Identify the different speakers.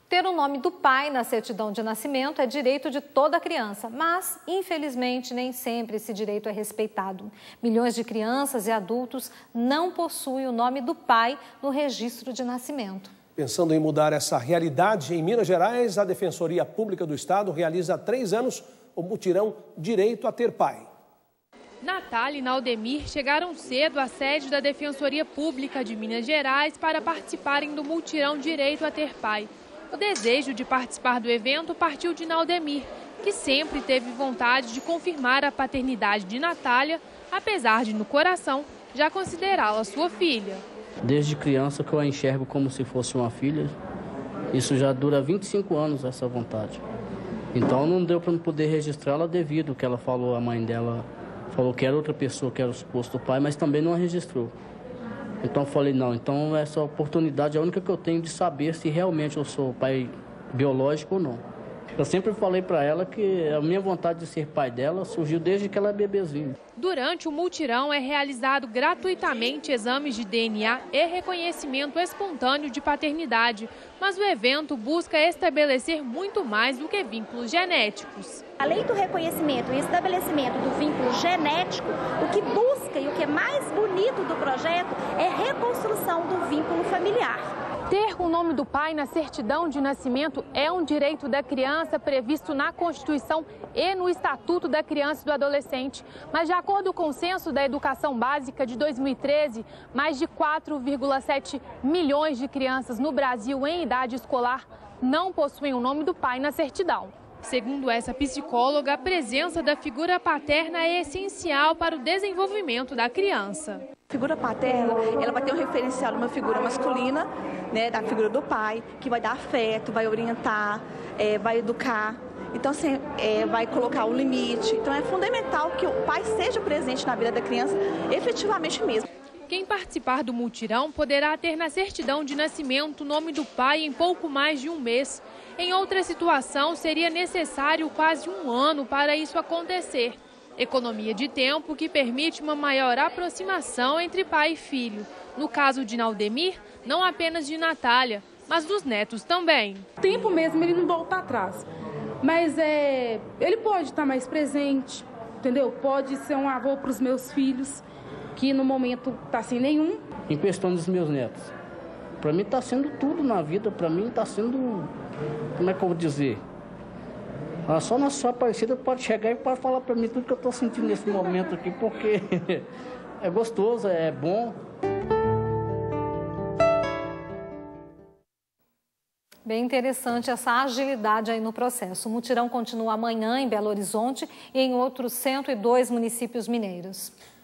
Speaker 1: Ter o nome do pai na certidão de nascimento é direito de toda criança, mas, infelizmente, nem sempre esse direito é respeitado. Milhões de crianças e adultos não possuem o nome do pai no registro de nascimento.
Speaker 2: Pensando em mudar essa realidade, em Minas Gerais, a Defensoria Pública do Estado realiza há 3 anos o mutirão Direito a Ter Pai.
Speaker 3: Natália e Naldemir chegaram cedo à sede da Defensoria Pública de Minas Gerais para participarem do mutirão Direito a Ter Pai. O desejo de participar do evento partiu de Naldemir, que sempre teve vontade de confirmar a paternidade de Natália, apesar de, no coração, já considerá-la sua filha.
Speaker 4: Desde criança que eu a enxergo como se fosse uma filha, isso já dura 25 anos, essa vontade. Então não deu para não poder registrá-la devido ao que ela falou, a mãe dela falou que era outra pessoa, que era o suposto pai, mas também não a registrou. Então eu falei, não, então essa oportunidade é a única que eu tenho de saber se realmente eu sou pai biológico ou não. Eu sempre falei para ela que a minha vontade de ser pai dela surgiu desde que ela é bebezinha.
Speaker 3: Durante o mutirão é realizado gratuitamente exames de DNA e reconhecimento espontâneo de paternidade, mas o evento busca estabelecer muito mais do que vínculos genéticos.
Speaker 5: Além do reconhecimento e estabelecimento do vínculo genético, o que busca e o que é mais bonito do projeto é a reconstrução do vínculo familiar.
Speaker 3: Ter o nome do pai na certidão de nascimento é um direito da criança previsto na Constituição e no Estatuto da Criança e do Adolescente. Mas, de acordo com o Censo da Educação Básica de 2013, mais de 4,7 milhões de crianças no Brasil em idade escolar não possuem o nome do pai na certidão. Segundo essa psicóloga, a presença da figura paterna é essencial para o desenvolvimento da criança.
Speaker 6: A figura paterna, ela vai ter um referencial de uma figura masculina, né, da figura do pai, que vai dar afeto, vai orientar, vai educar. Então, assim, vai colocar o limite. Então, é fundamental que o pai seja presente na vida da criança, efetivamente mesmo.
Speaker 3: Quem participar do mutirão poderá ter na certidão de nascimento o nome do pai em pouco mais de um mês. Em outra situação, seria necessário quase 1 ano para isso acontecer. Economia de tempo que permite uma maior aproximação entre pai e filho. No caso de Naldemir, não apenas de Natália, mas dos netos também.
Speaker 7: O tempo mesmo ele não volta atrás, mas ele pode estar mais presente, entendeu? Pode ser um avô para os meus filhos, que no momento está sem nenhum.
Speaker 4: Em questão dos meus netos, para mim está sendo tudo na vida, para mim está sendo, como é que eu vou dizer? Só Nossa Senhora Aparecida pode chegar e pode falar para mim tudo que eu estou sentindo nesse momento aqui, porque é gostoso, é bom.
Speaker 1: Bem interessante essa agilidade aí no processo. O mutirão continua amanhã em Belo Horizonte e em outros 102 municípios mineiros.